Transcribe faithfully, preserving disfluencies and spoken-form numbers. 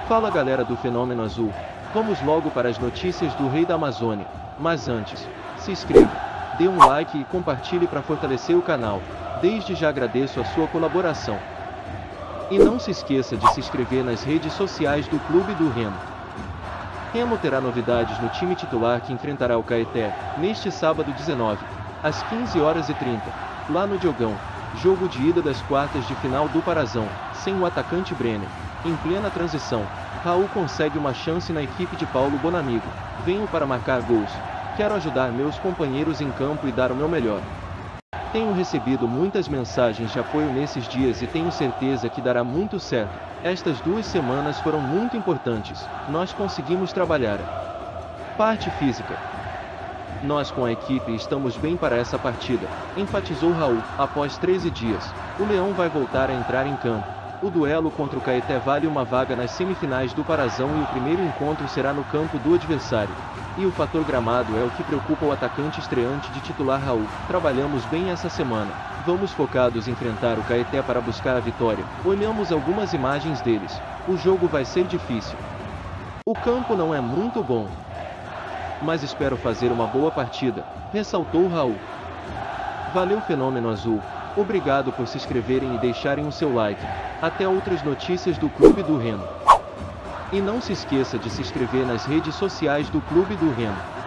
Fala galera do Fenômeno Azul, vamos logo para as notícias do Rei da Amazônia, mas antes, se inscreva, dê um like e compartilhe para fortalecer o canal, desde já agradeço a sua colaboração. E não se esqueça de se inscrever nas redes sociais do Clube do Remo. Remo terá novidades no time titular que enfrentará o Caeté, neste sábado dezenove, às quinze horas e trinta, lá no Diogão, jogo de ida das quartas de final do Parazão, sem o atacante Brenner. Em plena transição, Raul consegue uma chance na equipe de Paulo Bonamigo. Venho para marcar gols. Quero ajudar meus companheiros em campo e dar o meu melhor. Tenho recebido muitas mensagens de apoio nesses dias e tenho certeza que dará muito certo. Estas duas semanas foram muito importantes. Nós conseguimos trabalhar a parte física. Nós com a equipe estamos bem para essa partida, enfatizou Raul. Após treze dias, o Leão vai voltar a entrar em campo. O duelo contra o Caeté vale uma vaga nas semifinais do Parazão e o primeiro encontro será no campo do adversário. E o fator gramado é o que preocupa o atacante estreante de titular Raul. Trabalhamos bem essa semana. Vamos focados em enfrentar o Caeté para buscar a vitória. Olhamos algumas imagens deles. O jogo vai ser difícil. O campo não é muito bom, mas espero fazer uma boa partida, ressaltou Raul. Valeu Fenômeno Azul. Obrigado por se inscreverem e deixarem o seu like. Até outras notícias do Clube do Remo. E não se esqueça de se inscrever nas redes sociais do Clube do Remo.